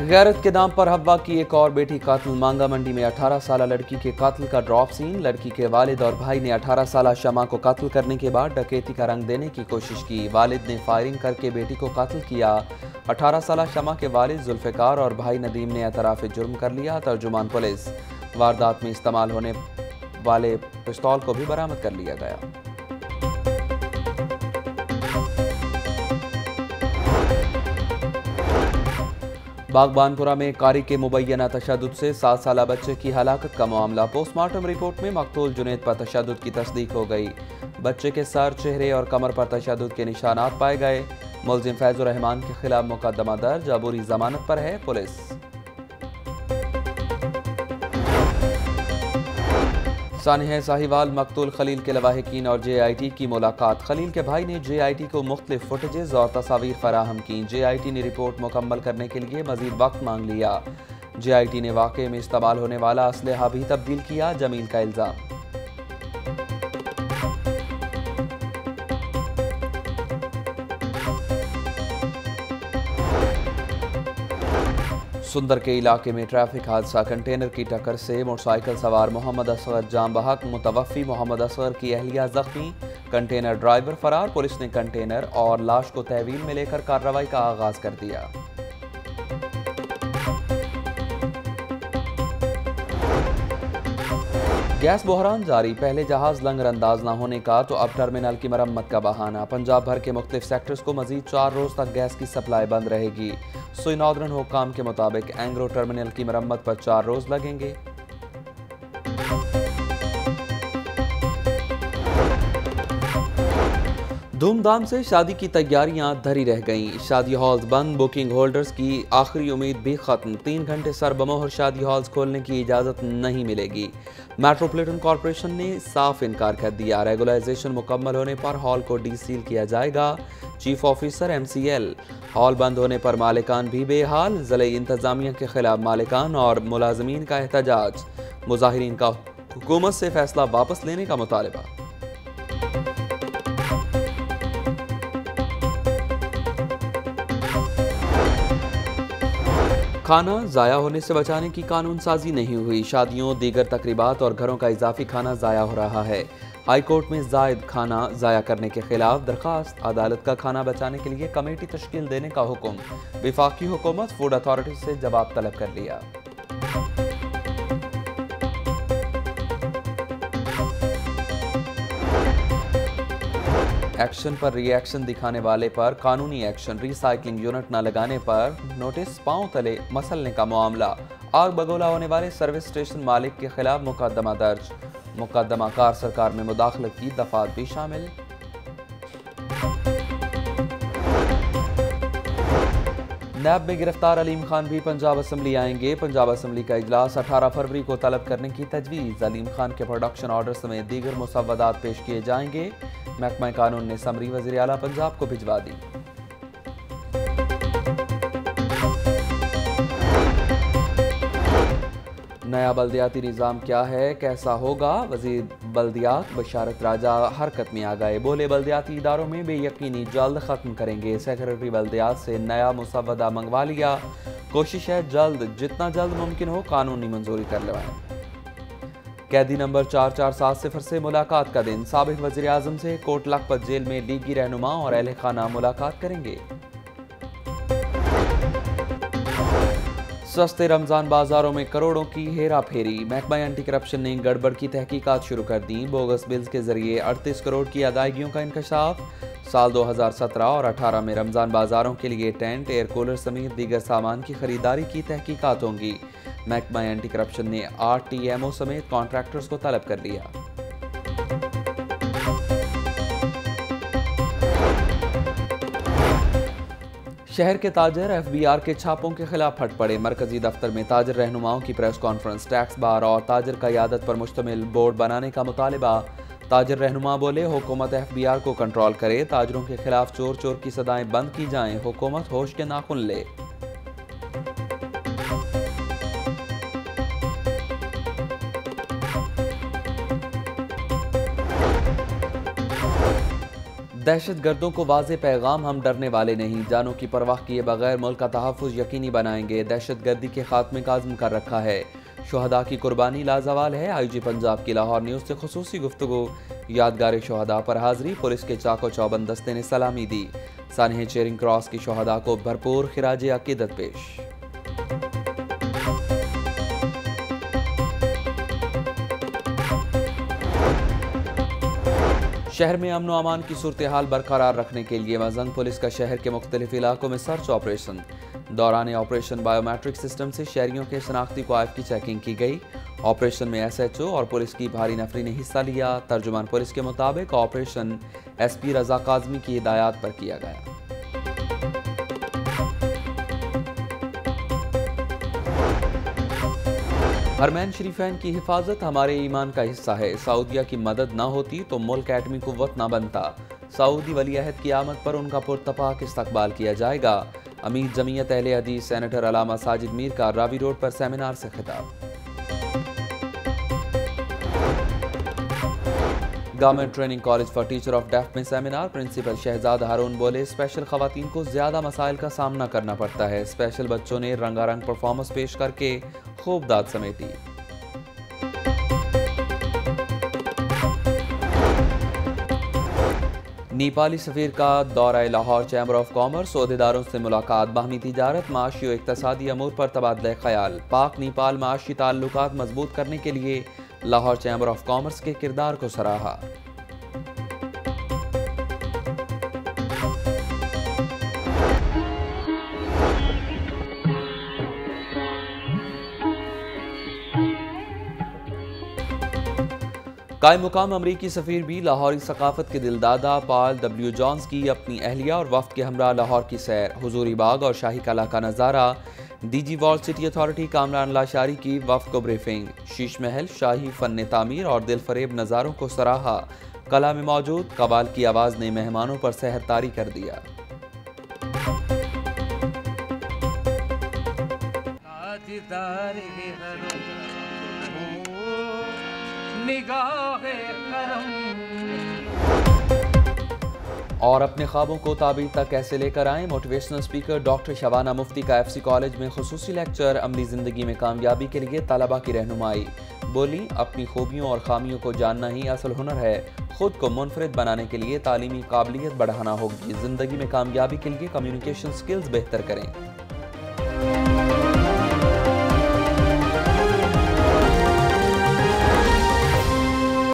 गैरत के नाम पर हव्वा की एक और बेटी कातिल। मांगा मंडी में 18 साल लड़की के कातिल का ड्रॉप सीन। लड़की के वालिद और भाई ने 18 साल शमा को कातिल करने के बाद डकैती का रंग देने की कोशिश की। वालिद ने फायरिंग करके बेटी को कातिल किया। 18 साल शमा के वालिद जुल्फ़िकार और भाई नदीम ने एतराफ़ जुर्म कर लिया। तर्जुमान पुलिस। वारदात में इस्तेमाल होने वाले पिस्तौल को भी बरामद कर लिया गया। बागबानपुरा में कारी के मुबैना तशद्दुद से 7 साल बच्चे की हलाकत का मामला। पोस्टमार्टम रिपोर्ट में मकतूल जुनैद पर तशद्दुद की तस्दीक हो गई। बच्चे के सर, चेहरे और कमर पर तशद्दुद के निशानात पाए गए। मुल्जिम फैजुर रहमान के खिलाफ मुकदमा दर्ज। अबूरी जमानत पर है पुलिस। सानिया साहिवाल मकतूल खलील के लवाहिकीन और JIT की मुलाकात। खलील के भाई ने JIT को मुख्तलिफ फुटेजेस और तस्वीर फराहम की। JIT ने रिपोर्ट मुकम्मल करने के लिए मजीद वक्त मांग लिया। JIT ने वाक़े में इस्तेमाल होने वाला असलहा भी तब्दील किया। जमील का इल्ज़ाम। सुंदर के इलाके में ट्रैफिक हादसा। कंटेनर की टक्कर से मोटरसाइकिल सवार मोहम्मद असगर जाम बहक। मुतवफ़ी मोहम्मद असगर की अहलिया जख्मी। कंटेनर ड्राइवर फरार। पुलिस ने कंटेनर और लाश को तहवील में लेकर कार्रवाई का आगाज कर दिया। गैस बहरान जारी। पहले जहाज लंगर अंदाज न होने का तो अब टर्मिनल की मरम्मत का बहाना। पंजाब भर के मुख्तलिफ सेक्टर्स को मजीद 4 रोज तक गैस की सप्लाई बंद रहेगी। सुई नॉर्दर्न हुक्काम के मुताबिक एंग्रो टर्मिनल की मरम्मत पर 4 रोज लगेंगे। धूमधाम से शादी की तैयारियां धरी रह गईं। शादी हॉल्स बंद। बुकिंग होल्डर्स की आखिरी उम्मीद भी खत्म। 3 घंटे सरबमोहर शादी हॉल्स खोलने की इजाज़त नहीं मिलेगी। मेट्रोपॉलिटन कॉरपोरेशन ने साफ इनकार कर दिया। रेगुलाइजेशन मुकम्मल होने पर हॉल को डीसील किया जाएगा। Chief officer MCL। हॉल बंद होने पर मालिकान भी बेहाल। ज़िले इंतजामिया के खिलाफ मालिकान और मुलाजमीन का एहतजाज। मुजाहिरीन का हुकूमत से फैसला वापस लेने का मुतालबा। खाना ज़ाया होने से बचाने की कानून साजी नहीं हुई। शादियों, दीगर तकरीबात और घरों का इजाफी खाना ज़ाया हो रहा है। हाई कोर्ट में जायद खाना ज़ाया करने के खिलाफ दरखास्त। अदालत का खाना बचाने के लिए कमेटी तश्कील देने का हुक्म। विफाकी हुकूमत फूड अथॉरिटी से जवाब तलब कर लिया। एक्शन पर रिएक्शन दिखाने वाले पर कानूनी एक्शन। रिसाइकलिंग यूनिट न लगाने पर नोटिस। पांव तले मसलने का मामला। आग बगोला होने वाले सर्विस स्टेशन मालिक के खिलाफ मुकदमा दर्ज। मुकदमा कार सरकार में मुदाखलत की दफात भी शामिल। नैब में गिरफ्तार अलीम खान भी पंजाब असम्बली आएंगे। पंजाब असम्बली का इजलास 18 फरवरी को तलब करने की तजवीज़। अलीम खान के प्रोडक्शन ऑर्डर समेत दीगर मुसव्वदात पेश किए जाएंगे। महकमा कानून ने समरी वज़ीर आला पंजाब को भिजवा दी। नया बल्दियाती निज़ाम क्या है, कैसा होगा? वज़ीर बल्दियात बशारत राजा हरकत में आ गए। बोले बल्दियाती इदारों में बेयकीनी जल्द ख़त्म करेंगे। सेक्रेटरी बल्दियात से नया मुसव्वदा मंगवा लिया। कोशिश है जल्द, जितना जल्द मुमकिन हो कानूनी मंजूरी कर लेवाएं। कैदी नंबर 447 सिफर से मुलाकात का दिन। साबिक़ वज़ीर आज़म से कोट लखपत जेल में लीगी रहनुमा और अहले खाना मुलाकात करेंगे। सस्ते रमज़ान बाजारों में करोड़ों की हेरा फेरी। महकमा एंटी करप्शन ने गड़बड़ की तहकीकात शुरू कर दी। बोगस बिल्स के जरिए 38 करोड़ की अदायगियों का इंकशाफ। साल 2017 और 18 में रमज़ान बाजारों के लिए टेंट, एयर कूलर समेत दीगर सामान की खरीदारी की तहकीकात होंगी। महकमा एंटी करप्शन ने 8 TMO समेत कॉन्ट्रैक्टर्स को तलब कर लिया। शहर के ताजर FBR के छापों के खिलाफ फट पड़े। मरकजी दफ्तर में ताजर रहनुमाओं की प्रेस कॉन्फ्रेंस। टैक्स बार और ताजर क़यादत पर मुश्तमिल बोर्ड बनाने का मुतालिबा। ताजर रहनुमा बोले हुकूमत FBR को कंट्रोल करे। ताजरों के खिलाफ चोर चोर की सदाएं बंद की जाएं। हुकूमत होश के नाखुन ले। दहशत गर्दों को वाज़े पैगाम, हम डरने वाले नहीं, जानों की परवाह किए बगैर मुल्क का तहफ़्फ़ुज़ यकीनी बनाएंगे, दहशत गर्दी के खात्मे का अज़्म कर रखा है, शुहदा की कुर्बानी लाजवाल है। IG पंजाब की लाहौर न्यूज़ से खुसूसी गुफ्तगू, यादगार शुहदा पर हाज़री, पुलिस के चाको चौबंद दस्ते ने सलामी दी, सानह चेरिंग क्रॉस की शुहदा को भरपूर खिराज अकीदत पेश। शहर में अमन व अमान की सूरत हाल बरकरार रखने के लिए वज़न पुलिस का शहर के मुख्तलिफ इलाकों में सर्च ऑपरेशन। दौरान ऑपरेशन बायोमेट्रिक सिस्टम से शहरियों के शनाख्ती क्वाइफ की चेकिंग की गई। ऑपरेशन में SHO और पुलिस की भारी नफरी ने हिस्सा लिया। तर्जुमान पुलिस के मुताबिक ऑपरेशन SP रजा काज़मी की हिदायत पर किया गया। हरमैन शरीफैन की हिफाजत हमारे ईमान का हिस्सा है, सऊदिया की मदद न होती तो मुल्क एटमी कुव्वत न बनता। सऊदी वली अहद की आमद पर उनका पुरतपाक इस्तकबाल किया जाएगा। अमीर जमीयत अहले हदीस सेनेटर अलामा साजिद मीर का रावी रोड पर सेमिनार से खिताब। Government training college for teacher of deaf में सेमिनार, प्रिंसिपल शहजाद हारून बोले, स्पेशल खवातीन को ज्यादा मसाइल का सामना करना पड़ता है। स्पेशल बच्चों ने रंगारंग परफॉर्मेंस पेश करके खूब दाद समेटी। नेपाली सफीर का दौरा लाहौर, चैम्बर ऑफ कॉमर्स, ओहदेदारों से मुलाकात, बाहमी तिजारत, माशी और इक्तसादी अमूर पर तबादला ख्याल। पाक नेपाल माशी ताल्लुकात मजबूत करने के लिए लाहौर चैम्बर ऑफ कॉमर्स के किरदार को सराहा। कायम मुकाम अमरीकी सफ़ीर भी लाहौरी सकाफत के दिलदादा पॉल W जॉन्स की अपनी अहलिया और वफ्द के हमरा लाहौर की सैर, हुजूरी बाग और शाही कला का नज़ारा। DG wall city authority Kamran Lashari की वफ्द को ब्रीफिंग। शीश महल, शाही फन तामीर और दिल फरेब नज़ारों को सराहा। कला में मौजूद कवाल की आवाज़ ने मेहमानों पर सहर तारी कर दिया। और अपने ख्वाबों को ताबीर तक कैसे लेकर आएं, motivational speaker doctor Shabana Mufti का FC कॉलेज में खुसूसी लेक्चर। अमली ज़िंदगी में कामयाबी के लिए तलबा की रहनुमाई। बोली, अपनी खूबियों और खामियों को जानना ही असल हुनर है। खुद को मुनफरिद बनाने के लिए तालीमी काबिलियत बढ़ाना होगी। ज़िंदगी में कामयाबी के लिए कम्युनिकेशन स्किल्स बेहतर करें।